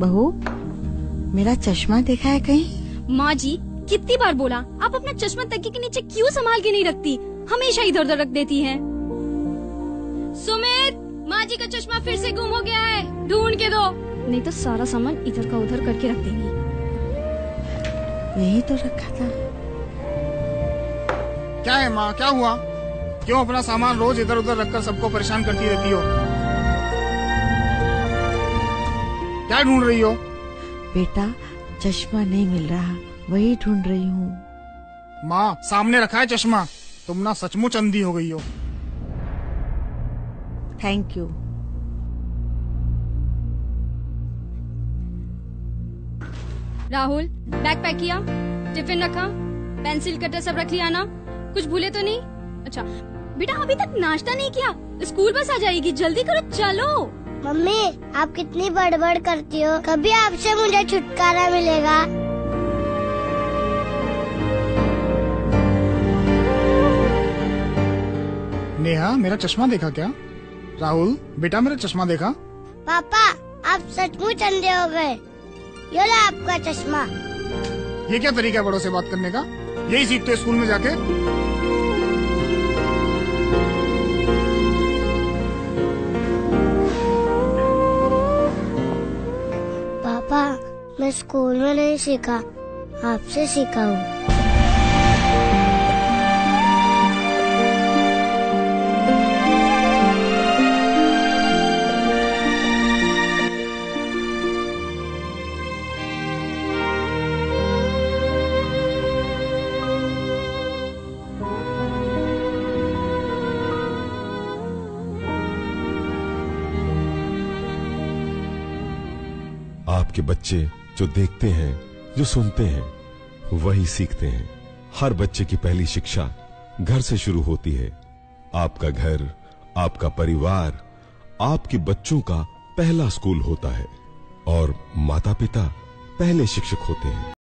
बहू, मेरा चश्मा देखा है कहीं? माँ जी, कितनी बार बोला, आप अपना चश्मा तकिए के नीचे क्यों संभाल के नहीं रखती? हमेशा इधर उधर रख देती हैं। सुमित, माँ जी का चश्मा फिर से गुम हो गया है, ढूंढ के दो, नहीं तो सारा सामान इधर का उधर करके रख देंगी। यही तो रखा था। क्या है माँ, क्या हुआ? क्यों अपना सामान रोज इधर उधर रखकर सबको परेशान करती रहती हो? क्या ढूंढ रही हो? बेटा, चश्मा नहीं मिल रहा, वही ढूंढ रही हूँ। माँ, सामने रखा है चश्मा। तुम ना सचमुच अंधी हो गई हो। Thank you. Rahul, bag pack किया? टिफिन रखा? पेंसिल कटर सब रख लिया ना? कुछ भूले तो नहीं? अच्छा बेटा, अभी तक नाश्ता नहीं किया, स्कूल बस आ जाएगी, जल्दी करो, चलो। मम्मी, आप कितनी बड़बड़ करती हो, कभी आपसे मुझे छुटकारा मिलेगा? नेहा, मेरा चश्मा देखा क्या? राहुल, बेटा मेरा चश्मा देखा? पापा, आप सचमुच अंधे हो गए। ये लो आपका चश्मा। ये क्या तरीका है बड़ों से बात करने का? यही सीखते स्कूल में जाके? पापा, मैं स्कूल में नहीं सीखा, आपसे सीखा हूँ। आपके बच्चे जो देखते हैं, जो सुनते हैं, वही सीखते हैं। हर बच्चे की पहली शिक्षा घर से शुरू होती है। आपका घर, आपका परिवार, आपके बच्चों का पहला स्कूल होता है और माता पिता पहले शिक्षक होते हैं।